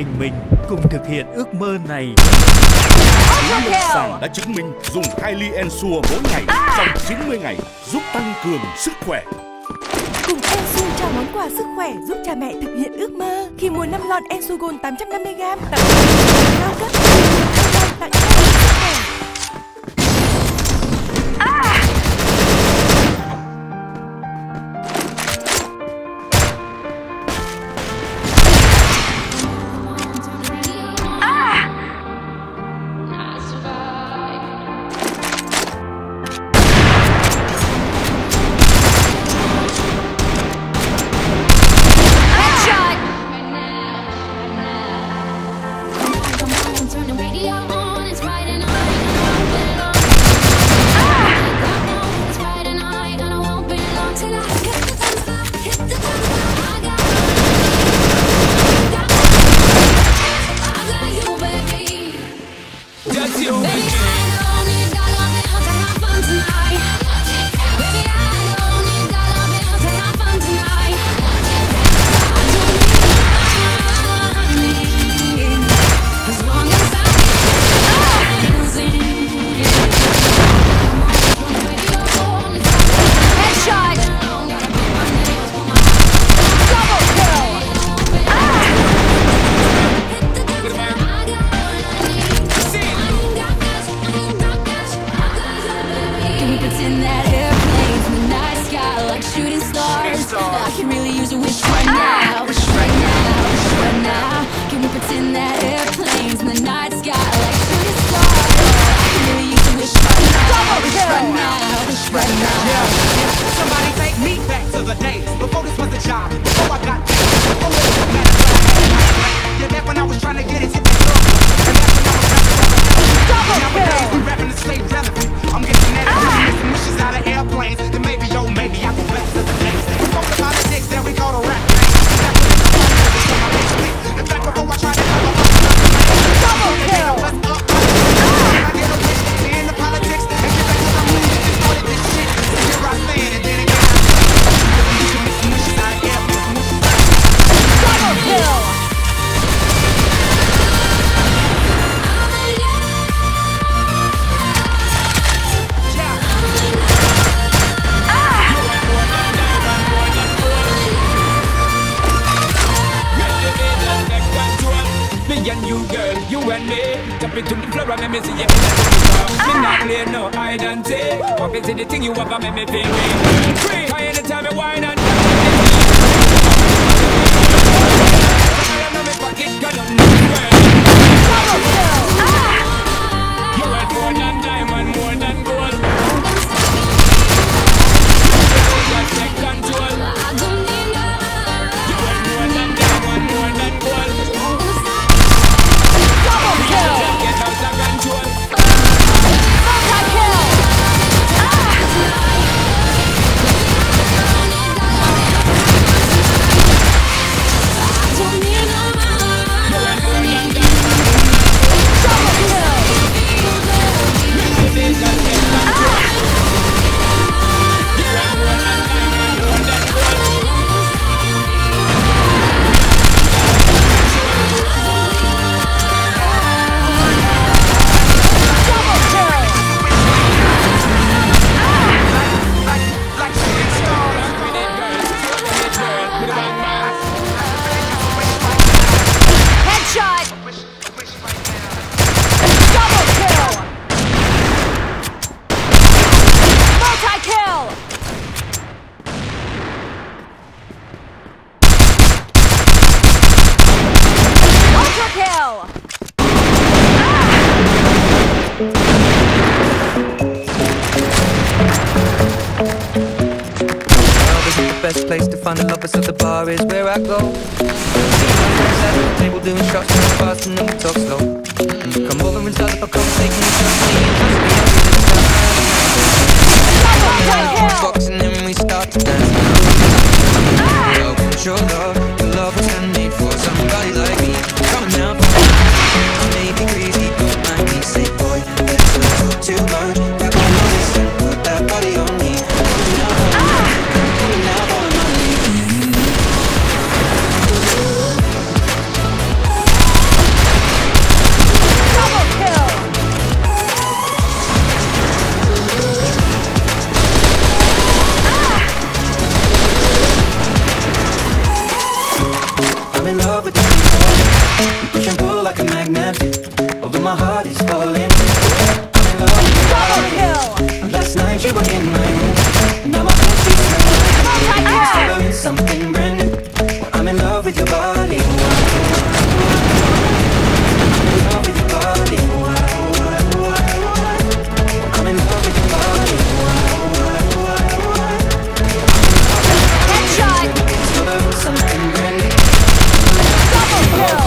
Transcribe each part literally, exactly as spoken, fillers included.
tình mình cùng thực hiện ước mơ này. Lâm sàng đã chứng minh dùng Kylie Ensure mỗi ngày trong chín mươi ngày giúp tăng cường sức khỏe. Cùng Ensure trao món quà sức khỏe giúp cha mẹ thực hiện ước mơ. Khi mua năm lon Ensure Gold tám trăm năm mươi gam tặng cao cấp, tặng cho sức khỏe. Best place to find the lovers, so the bar is where I go. At the table doing shots in the fast and then we talk slow. And you come over and start up a conversation and trust me and trust me every time. Box and then we start to dance. Love, want your love, your love was handmade for somebody like me. Coming out for me, I may be crazy, don't mind me. Say boy, let's not talk too much. Grab my waist and put that body on me. body's falling. I'm in love with your body. Last night you were in my room. Now my bed sheets smell like discovering something brand new. I'm in love with your body. I'm in love with your body. I'm in love with your body. Headshot! Discovering something brand new. Double kill!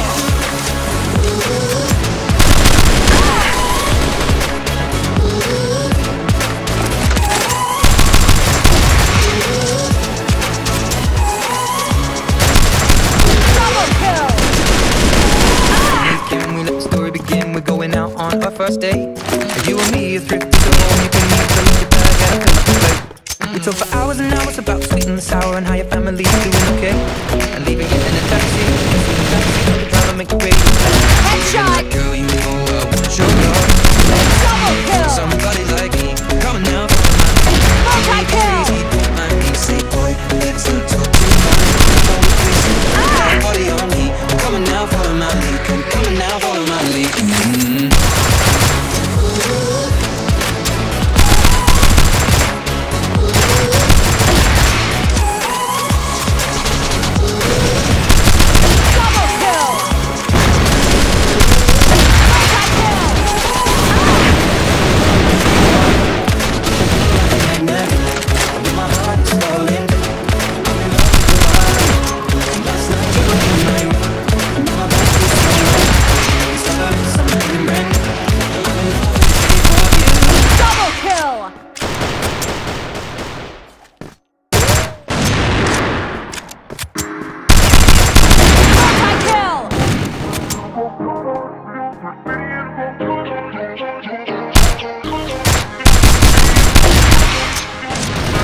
Can we let the story begin? We're going out on our first date. You and me are thrifty, so all you can eat. Fill up your bag and fill up your plate. We talk for hours and hours about sweet and sour and how your family's doing okay. And leaving you in a taxi, in a taxi, the driver make you pay. Headshot! Girl, you know I want your love.